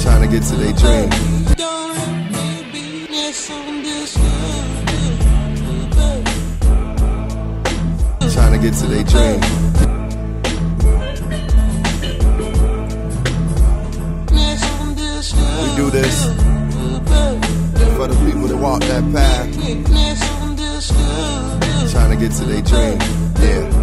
trying to get to their dream. Trying to get to their dream. We do this for the people that walk that path, trying to get to their dream. Yeah.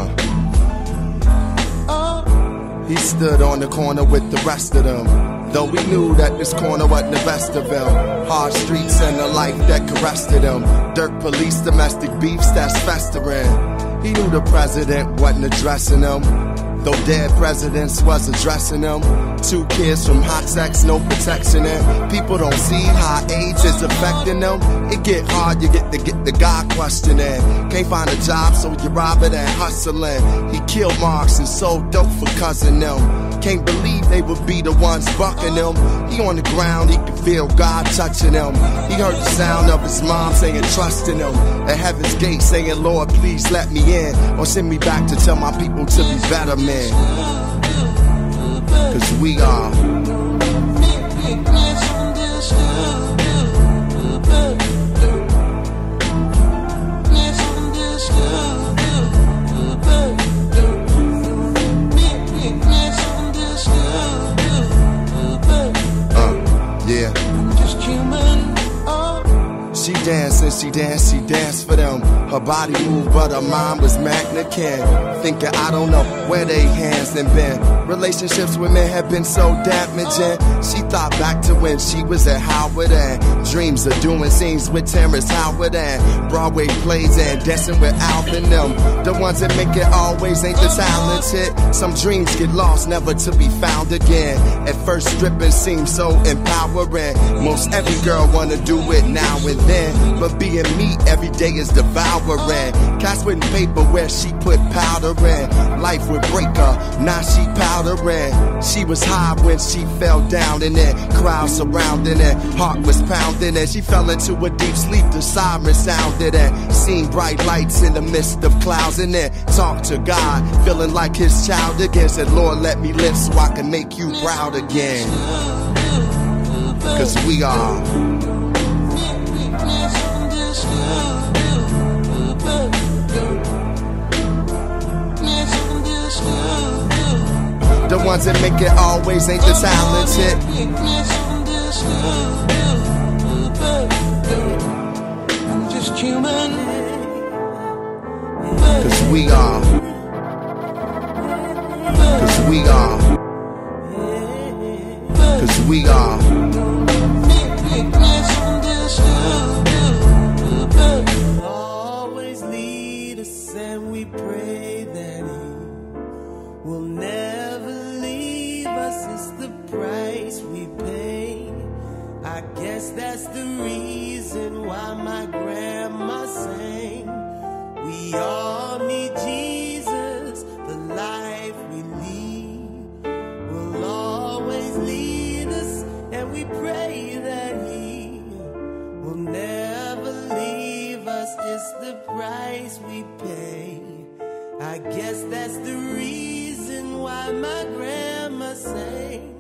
He stood on the corner with the rest of them, though we knew that this corner wasn't the best of them. Hard streets and a life that caressed them. Dirt police, domestic beefs that's festering. He knew the president wasn't addressing them, though dead presidents was addressing them. 2 kids from hot sex, no protection, and people don't see how age is affecting them. It get hard, you get the guy questioning. Can't find a job, so you rob it and hustling. He killed Marks and sold dope for cousin them. Can't believe they would be the ones bucking him. He on the ground, he could feel God touching him. He heard the sound of his mom saying trust in him. At heaven's gate saying, Lord, please let me in, or send me back to tell my people to be better men. Cause we are. Yeah. Just human. She danced and she danced, she danced for them. Her body moved, but her mind was magnificent. Thinking, I don't know where they hands done been. Relationships with men have been so damaging. She thought back to when she was at Howard and dreams of doing scenes with Terrence Howard and Broadway plays and dancing with Alvin them. The ones that make it always ain't the talented. Some dreams get lost, never to be found again. At first stripping seems so empowering. Most every girl wanna do it now and then, but being me every day is devouring. Cats with paper where she put powder in. Life would break her, now she powdering. She was high when she fell down in it. Crowd surrounding it, heart was pounding and she fell into a deep sleep. The siren sounded and seen bright lights in the midst of clouds and then talked to God, feeling like his child again. Said, Lord, let me live so I can make you proud again. Cause we are. The ones that make it always ain't the talented. I'm just human. Cause we are. Cause we are. Cause we are. Always lead us and we pray that He will never leave us. It's the price we pay. I guess that's the reason why my grandma sang, we all need Jesus, the life we lead will always lead us, and we pray that He will never leave us. It's the price we pay. I guess that's the reason why my grandma sang,